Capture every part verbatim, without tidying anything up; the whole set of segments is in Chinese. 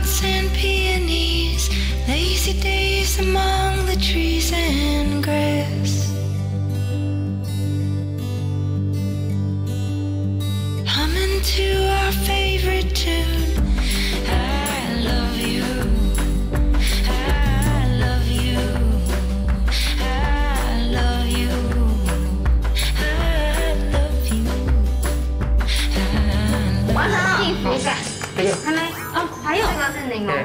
violets and peonies, lazy days among the trees and grass. Humming to our favorite tune. I love you. I love you. I love you. I love you. 完成了，幸福感。还没哦，还有这个是柠檬。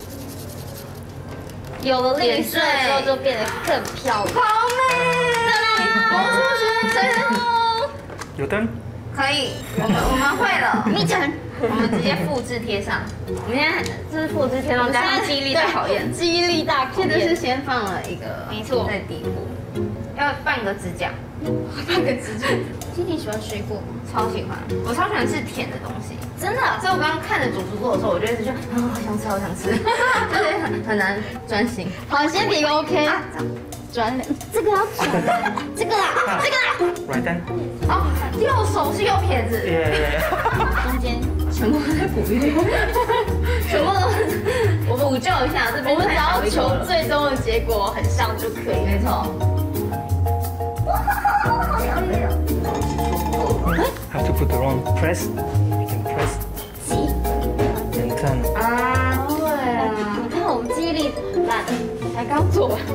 有了绿色之后就变得更漂亮。好美！魔术学成功。 有灯。 可以，我们我们会了。密成，我们直接复制贴上。我们现在这是复制贴上加上记忆力大考验。记忆力大考验。现在是先放了一个，没错，在底部，要拌个指甲，拌个指甲。弟弟喜欢水果吗？超喜欢，我超喜欢吃甜的东西。真的，所以我刚刚看着主厨做的时候，我就一直觉得，啊，好想吃，好想吃，就是很很难专心。好，先比个 OK。转这个要转，这个啦，这个啦。 软蛋。 哦，右手是右撇子。 耶。 中间全部都在哺育，全部都是我补救一下这边。我们只要求最终的结果很像就可以。没错。哇，好漂亮。 Have to put the wrong press. You can press. 挤。 And turn. 啊，对啊。你看我们记忆力烂，才刚做完。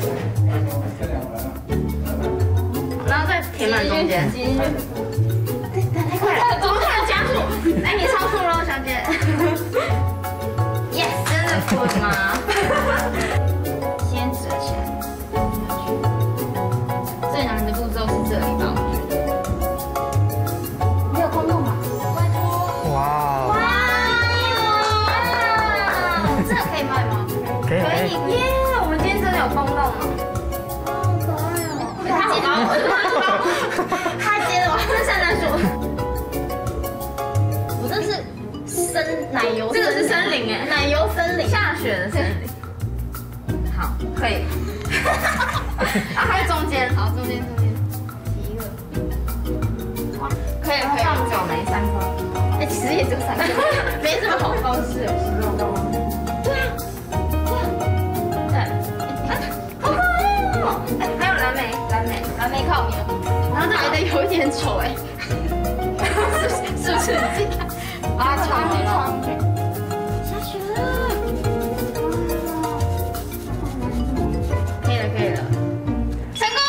然后再填满中间。挤进去。对，太快了，怎么突然加速？哎，你超速了，小姐。Yes， 真的滚吗？先折起来。最难的步骤是这里吧？我觉得。没有空洞吧？ 哇！ 哇！这个可以卖吗？ 可以。 可以耶！我们今天真的有空洞了。好可爱哦！他接到，他接了我，这是圣诞树。我这是森奶油，这个是森林哎，奶油森林，下雪的森林。好，可以。啊，还有中间，好，中间中间，提一个。哇，可以可以。放九枚三颗，哎，其实也就三颗，没什么好方式。对啊，对啊，对，好可爱哦！哎，还有蓝莓，蓝莓，蓝莓靠边，然后这来的有一点丑哎，是不是？你自己看，把它穿进去。下雪了，可以了，可以了，成功！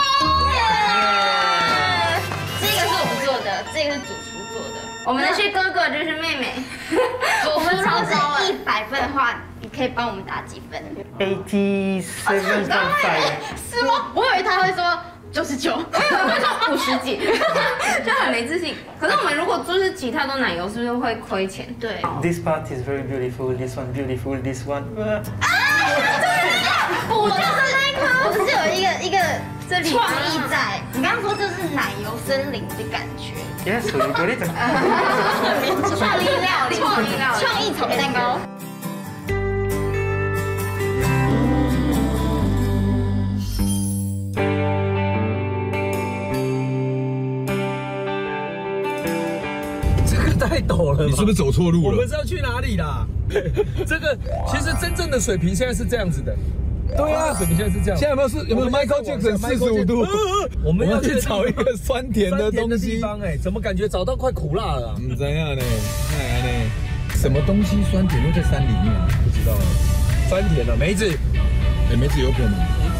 这个是我们做的，这个是主厨做的。我们的是哥哥，这是妹妹。我们如果是一百分的话，你可以帮我们打几分 ？Eighty seven point five。 是吗？我以为他会说九十九，我以为会说五十几，就很没自信。可是我们如果就是其他都奶油，是不是会亏钱？对。 This part is very beautiful. This one beautiful. This one. 啊！我就是那一颗，我是有一个一个创意在。你刚刚说这是奶油森林的感觉。 Yes, you got it. 创意料理，创意料理，创意草莓蛋糕。 太陡了， 你是不是走错路了？ 我们是要去哪里啦？这个其实真正的水平现在是这样子的。对啊，水平现在是这样。 现在有没有是有没有 Michael Jackson 四十五度？ 我们要去找一个酸甜的东西。 地方哎，怎么感觉找到快苦辣了？ 嗯，怎样呢？哎呢？什么东西酸甜又在山里面？不知道。 酸甜的梅子， 哎，梅子有可能。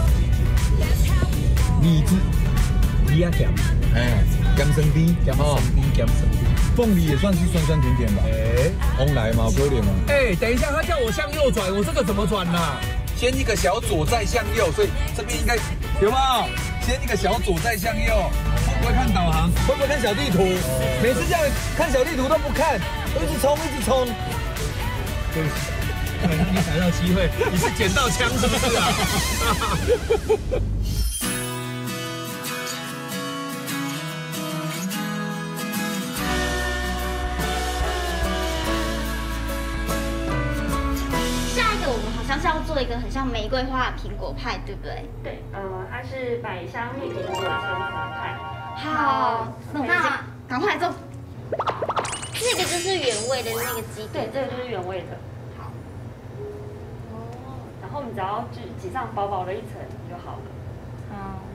荔枝， 梨啊甜， 哎，甘生滴， 甘生滴，甘生滴。 凤梨也算是酸酸甜甜吧？哎，红来嘛，可怜嘛。 哎，等一下，他叫我向右转，我这个怎么转呢？ 先一个小左，再向右，所以这边应该有没有？先一个小左，再向右。会不会看导航？会不会看小地图？每次这样看小地图都不看，一直冲，一直冲。 对不起，你踩到机会，你是捡到枪是不是啊？ 像是要做一个很像玫瑰花的苹果派，对不对？ 对，呃，它是百香蜜苹果千层派。 好，那赶快做。这个就是原味的那个鸡， 对，这个就是原味的。 好， 后我们只要就挤上薄薄的一层就好了。 嗯。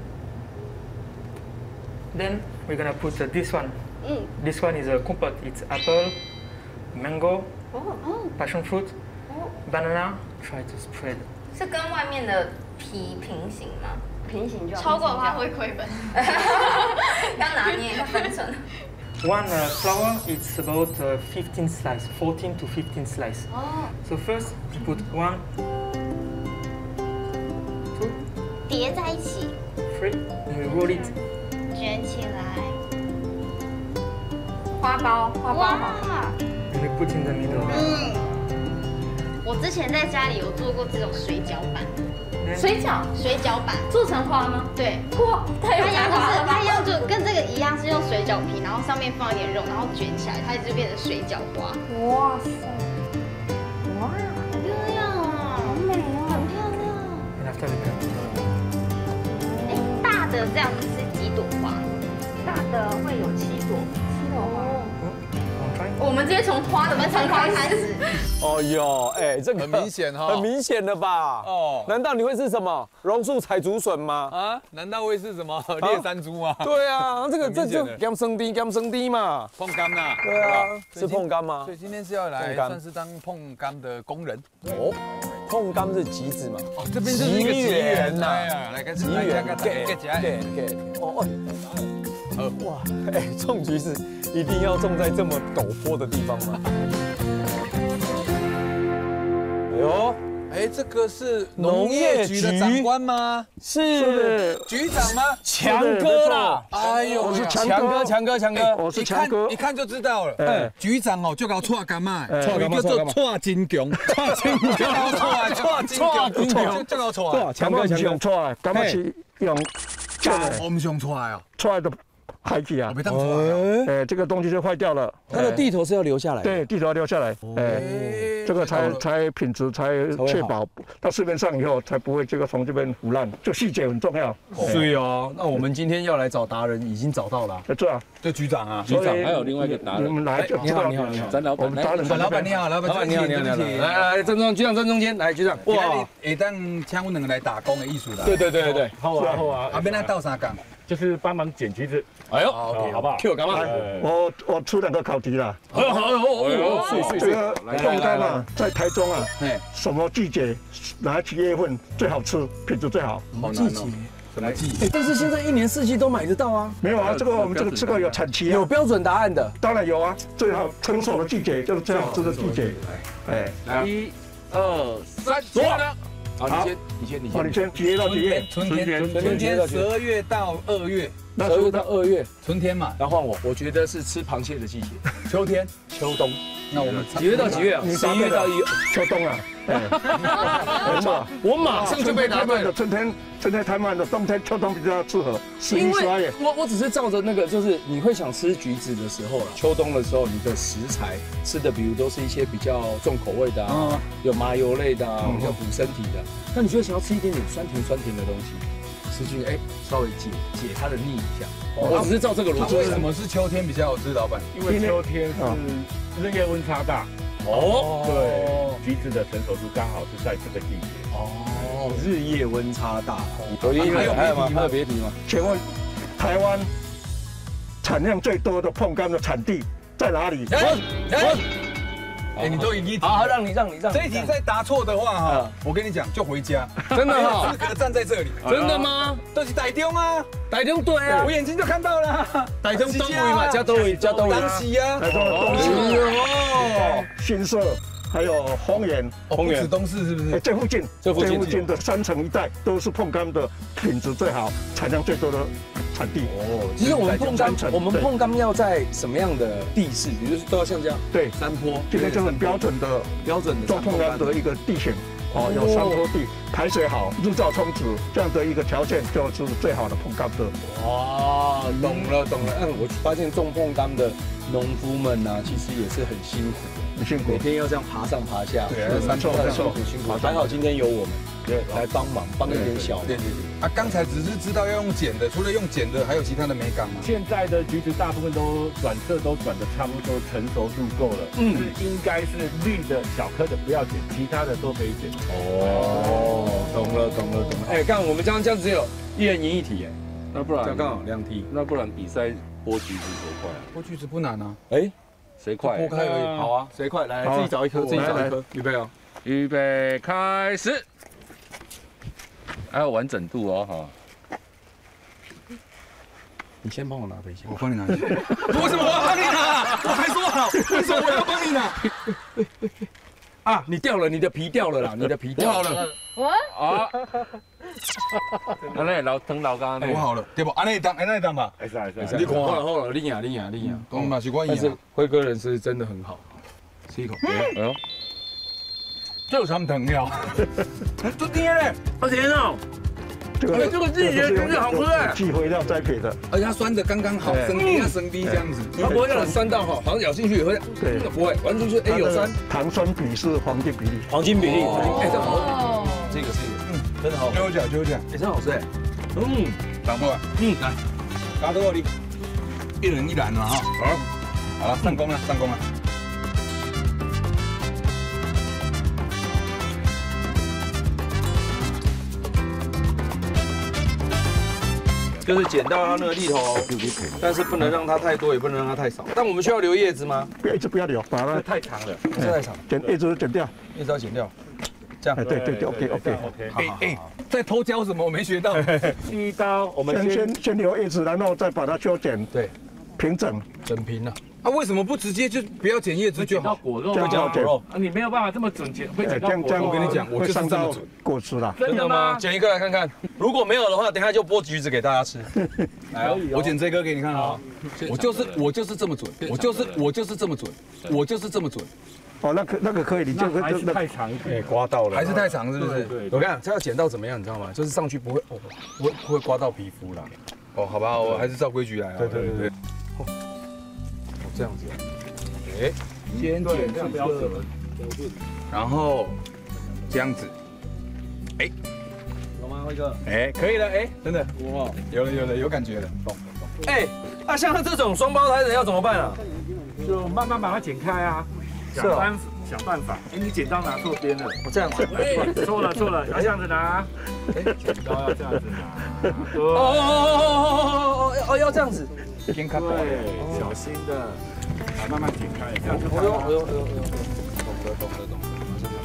Then we're gonna put uh, this one. 嗯。 This one is a compote. It's apple, mango, 哦哦。 passion fruit, banana. Try to spread. 是跟外面的皮平行吗？ 平行就好。 超过的话会亏本。要拿捏一下分寸。 One uh, flower, it's about uh, fifteen slices, fourteen to fifteen slices. Oh. So first, you put one, two, 叠在一起， three, and you roll it. 卷起来。花苞，花苞嘛。 And you put in the middle. 嗯。我之前在家里有做过这种水饺板。 水饺， 水饺板做成花吗？ 对， 哇，太有它一样就才华了吧是它一样就跟这个一样，是用水饺皮，然后上面放一点肉，然后卷起来，它就变成水饺花。 哇塞，哇， 好漂亮哦，好美哦，很漂亮。 And after we can. 哎，大的这样子是几朵花？ 大的会有七朵，七朵花。 One try. 我们直接从花，我们从花开始。 哦哟，哎，这个很明显哈哦很明显的吧？哦，难道你会是什么榕树采竹笋吗？ 啊？难道会是什么猎山猪吗？ 对啊，这个这就很明显的甘生低甘生低嘛。 碰柑呐。 对啊，是所以今碰柑吗所？以今天是要来碰柑算是当碰柑的工人。 哦，碰柑是橘子嘛？ 哦，这边就是一个吉园呐哎呀，来个吉来加园个给给加给给哦哦，哇，哎，种橘子一定要种在这么陡坡的地方吗？哎呦， 哎，这个是农业局的长官吗？ 是局长吗？ 强哥啦！ 哎呦， 我是强强哥，强哥，强哥， 我是一看强哥一。看就知道了。 哎哎，局长哦，就搞错干嘛？ 错干嘛叫做错干嘛错金强，错金强，错错金强， 错金强就就搞错啊。 强哥，强哥用，出来，感觉是用假的我们想出来哦， 出来的海体啊我。没当出来哦。 哎， 哎，这个东西就坏掉了。 它的地头是要留下来的。 对，地头要留下来。哎，这个才才品质才确保到市面上以后才不会这个从这边腐烂，这细节很重要。 对哦，那我们今天要来找达人，已经找到了。 哎，这样， 就局长啊， 局长还有另外一个达人你们来就你好，你好，你好， 咱老板我们达人在老板你好，老板老板你好，你好，你好，来来，正中局长正中间，来局长。 哇，会当请我两个来打工的艺术啦。 对对对对对， 好啊好啊， 啊，边那倒啥工？ 就是帮忙捡橘子， 哎呦， 好，OK， 好不好？ Q 干嘛？ 我我出两个考题了。 好好好，哦，碎碎碎， 这个碰柑啊，在台中啊， 哎， 什么季节哪几月份最好吃，品质最好？ 好难哦。 什么季？ 但是现在一年四季都买得到啊， 没有啊，这个我们这个这个有产期啊， 有标准答案的。 当然有啊，最好成熟的季节就是最好吃的季节。哎， 一、二、三， 左了。 好，你先，你先，你好，你先。 先几月到几月？ 春天，春天，十二月到二月， 那十二月到二月， 春天嘛。 然后换我，我觉得是吃螃蟹的季节， 秋天， 秋冬。 那我们几月到几月啊？十一月到一月。 秋冬啊，哎，没错。 我马上就被答对了。 春天春天太慢了，冬天秋冬比较适合。十因一十二月为，我我只是照着那个，就是你会想吃橘子的时候啦，秋冬的时候，你的食材吃的，比如都是一些比较重口味的啊，有麻油类的啊，比较补身体的。那你就会想要吃一点点酸甜酸甜的东西，吃进去，哎，稍微解解它的腻一下。我只是照这个逻辑。 为什么是秋天比较好吃，老板？ 因为秋天是日夜温差大， 哦， 对，橘子的成熟度刚好是在这个季节。 哦，日夜温差大。 有有还有还有吗？ 别题吗还有别题吗？ 请问台湾产量最多的碰柑的产地在哪里？ 哎哎，哎，你都已经好，让你让你让你。 这一题再答错的话哈，我跟你讲就回家， 真的没有哈资？格站在这里。 真的吗？ 都是台中啊， 台中对啊我，眼睛就看到了。 台中东围嘛，加东围加东围。 当时啊， 台中的东西、 哦， 新社，还有丰原， 红子东市是不哎， 是？ 这附近这附近的山城一带都是碰柑的品质最好、产量最多的产地。 哦，其实我们碰柑，我们碰柑要在什么样的地势，比如说都要像这样对， 山坡， 这个就是很标准的标准的种碰柑的一个地形。哦，有山坡地，排水好，日照充足，这样的一个条件就是最好的碰柑的。 哇，懂了懂了。嗯，我发现种碰柑的农夫们呢，其实也是很辛苦的， 很辛苦每。天要这样爬上爬下， 对山坡辛苦辛苦。还好今天有我们来帮忙，帮一点小忙。 对对对。啊，刚才只是知道要用剪的，除了用剪的，还有其他的美感吗？ 现在的橘子大部分都转色都转的差不多，成熟度够了，嗯，是应该是绿的小颗的不要剪，其他的都可以剪。 哦。 懂了，懂了，懂了。哎，刚我们刚刚这样只有一人赢一题，哎， 那不然这样刚好两题。 那不然比赛剥橘子多快啊？ 剥橘子不难啊。哎， 谁快？ 剥开而已。好啊，谁快？来，自己找一颗，自己找一颗。预备哦， 预备，开始。还有完整度哦，哈。 你先帮我拿等一下，我帮你拿。为什么我要帮你拿？我还说好，为什么我要帮你拿？啊，你掉了，你的皮掉了啦，你的皮掉了。 我啊，安尼老疼老干呢？ 我好了，对不？安尼当，安尼当吧。 会使会使。 你看好了好了，你赢你赢你赢。我嘛是我赢。但是辉哥人是真的很好，吃一口。哎呦，这有什么疼呀？这甜嘞，好甜哦。 这个这个自己觉得好吃哎， 忌肥料栽培的， 而且它酸的刚刚好，生低它生低这样子，它不会让你酸到哈，好像咬进去也会， 对， 不会，完全是哎有酸， 糖酸比是黄金比例， 黄金比例， 哎这好，这个是，嗯，真的好，揪脚揪脚，哎真好吃哎，嗯，掌握，嗯，来，加多你，一人一篮嘛哈，好，好了上工了上工了。就是剪到它那个粒头，但是不能让它太多，也不能让它太少。但我们需要留叶子吗？ 不要一直不要留，把它太长了， 不是太长， 剪叶子剪掉， 叶子要剪掉。这样， 哎对对对 ，OK OK OK。 哎哎，在偷教什么？我没学到。 第一刀我们先先先留叶子，然后再把它修剪， 对， 平整， 整平了。啊，为什么不直接就不要剪叶子就好？ 果肉， 这样果肉啊，你没有办法这么准剪，会剪到果肉。 我跟你讲，我就是这么准。 果实啦， 真的吗？剪一个来看看，如果没有的话，等下就剥橘子给大家吃。来，我剪这颗给你看啊，我就是我就是这么准，我就是我就是这么准，我就是这么准。 哦，那可那个可以，你就还是太长，哎，刮到了， 还是太长是不是？我看这要剪到怎么样，你知道吗？就是上去不会哦，不会不会刮到皮肤啦。哦，好吧，我还是照规矩来啊。对对对对。哦，这样子。哎，先剪这个，然后这样子，哎， 有吗，辉哥？ 哎，可以了，哎，真的，哇，有了有了有感觉了，懂懂懂。哎，那像他这种双胞胎的要怎么办啊？ 就慢慢把它剪开啊，想办想办法。哎，你剪刀拿错边了， 我这样子， 错了错了，要这样子拿。哎，剪刀要这样子拿。 哦哦哦哦哦哦哦，要这样子。 先开，对，小心的。啊，慢慢剪开，这样就好了。哎呦哎呦哎呦哎呦， 懂得懂得懂得，马上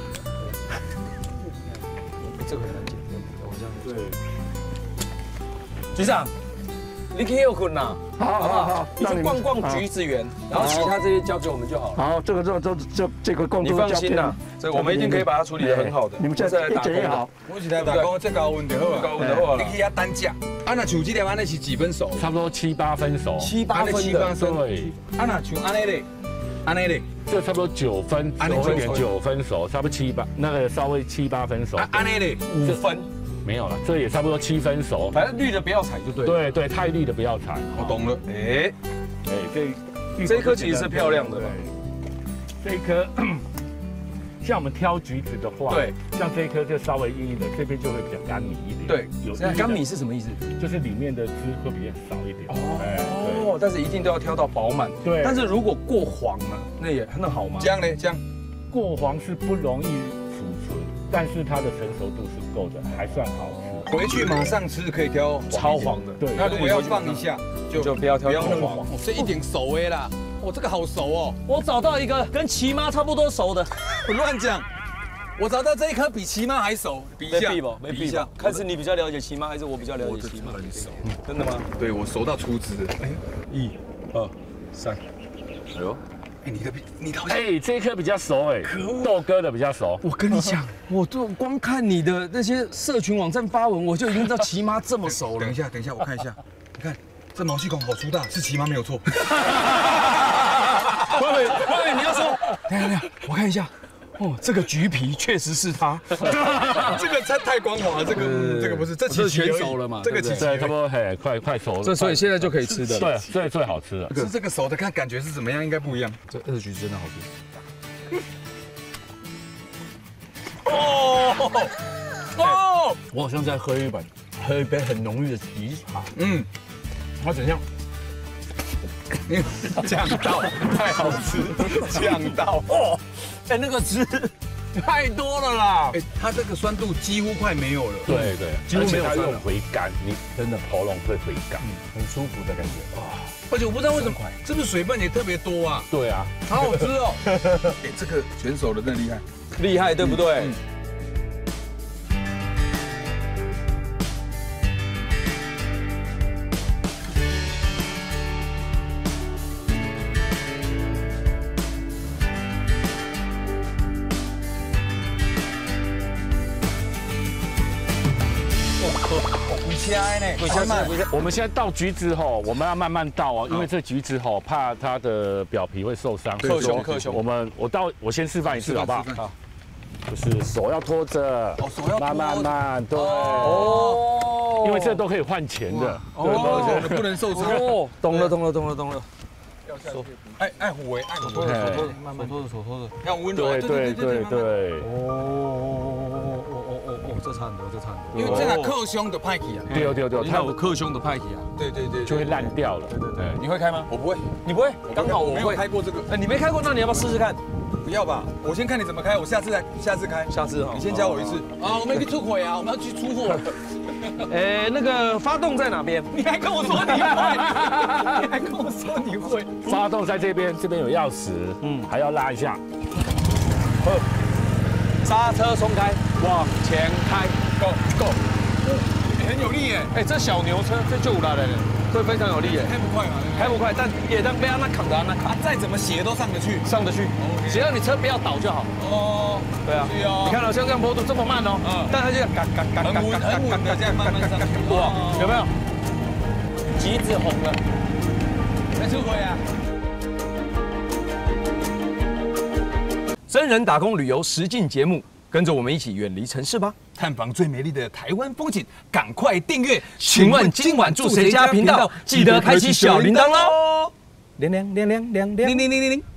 这样。这个很难剪，我这样对。局长，你可以有困难， 好好好， 你去逛逛橘子园，然后其他这些交给我们就好了。 好，这个这这这这个工作你放心啦，这我们一定可以把它处理得很好的。 你们再来打工好， 我是来打工，这高温就好啊，高温就好了。你去遐单价。啊，那像这条安尼是几分熟？ 差不多七八分熟。 七八分七八分。对。啊，那像安尼嘞，安尼嘞， 这差不多九分，熟一点九分熟，差不多七八，那个稍微七八分熟。 啊，安尼嘞，五分。 没有了，这也差不多七分熟。 反正绿的不要采就对。 对对，太绿的不要采。 我懂了。哎， 哎，这这一颗其实是漂亮的。 这一颗。像我们挑橘子的话， 对， 像这一颗就稍微硬硬的，这边就会比较干米一点。 对，有干米是什么意思？ 就是里面的汁会比较少一点。 哦，但是一定都要挑到饱满。 对， 但是如果过黄了，那也那好吗？这样呢？这样， 过黄是不容易储存，但是它的成熟度是够的，还算好吃。 回去马上吃可以挑超黄的。 对， 那如果要放一下，就就不要挑那么黄。这一点熟的啦。我这个好熟哦！ 我找到一个跟奇妈差不多熟的， 我乱讲。我找到这一颗比奇妈还熟，比一下， 没比吧？看是你比较了解奇妈，还是我比较了解奇妈？ 很熟， 真的吗？ 对，我熟到出汁。哎，一、二、三，哎呦，哎，你的你的， 哎，这一颗比较熟哎，豆哥的比较熟。 我跟你讲，我就光看你的那些社群网站发文，我就已经知道奇妈这么熟了。等一下，等一下，我看一下，你看这毛细孔好粗大，是奇妈没有错。慧慧，慧慧，你要说，等下等下，我看一下，哦，这个橘皮确实是它，这个太太光滑了，这个这个不是，这其实全熟了嘛，这个其实差不多嘿，快快熟了， 这所以现在就可以吃的， 对，最最好吃了。 吃这个熟的，看感觉是怎么样，应该不一样。这二橘真的好吃。哦哦，我好像在喝一本喝一杯很浓郁的橘茶，嗯，它怎样？酱到，太好吃，酱到哦！哎，那个汁太多了啦！哎，它这个酸度几乎快没有了。 对对， 几乎没有它酸了又回甘，你真的喉咙会回甘， 很舒服的感觉。哇！而且我不知道为什么，是不是水分也特别多啊？ 对啊， 好好吃哦。哎，这个选手的真的厉害， 厉害，对不对？ 我们现在倒橘子吼，我们要慢慢倒哦，因为这橘子吼怕它的表皮会受伤。 克兄克兄， 我们我倒我先示范一次好不好？好，就是手要拖着，慢慢慢，对。哦，因为这都可以换钱的， 哦，不能受伤。 哦，懂了懂了懂了懂了。 手爱爱虎为爱手拖着手拖着，慢慢拖着手拖着，要温柔。 对对对对。 哦。这差很多，这差很多。 因为这个克兄的派系啊， 对对对， 它有克兄的派系啊，对对对， 就会烂掉了。 对对对，你会开吗？我不会， 你不会？刚好我会开过这个。 哎，你没开过，那你要不要试试看？ 不要吧，我先看你怎么开，我下次来，下次开， 下次哈， 你先教我一次。啊，我们去出轨啊，我们要去出货。 哎，那个发动在哪边？ 你还跟我说你会？你还跟我说你会？ 发动在这边，这边有钥匙，嗯，还要拉一下。 刹车松开，往前开 ，Go Go， 很有力耶！ 哎，这小牛车这就有拉来了，会非常有力耶。 开不快嘛？ 开不快，但也当被那扛着那啊，再怎么斜都上得去， 上得去，只要你车不要倒就好。哦，对啊，你看到像这样坡度这么慢哦，嗯，但它就嘎嘎嘎嘎嘎嘎嘎嘎这样慢慢上，哇，有没有？橘子红了， 来出轨啊！ 真人打工旅游实境节目，跟着我们一起远离城市吧， 探访最美丽的台湾风景，赶快订阅！ 请问今晚住谁家频道？记得开启小铃铛喽！亮亮亮亮亮亮，铃铃铃铃铃。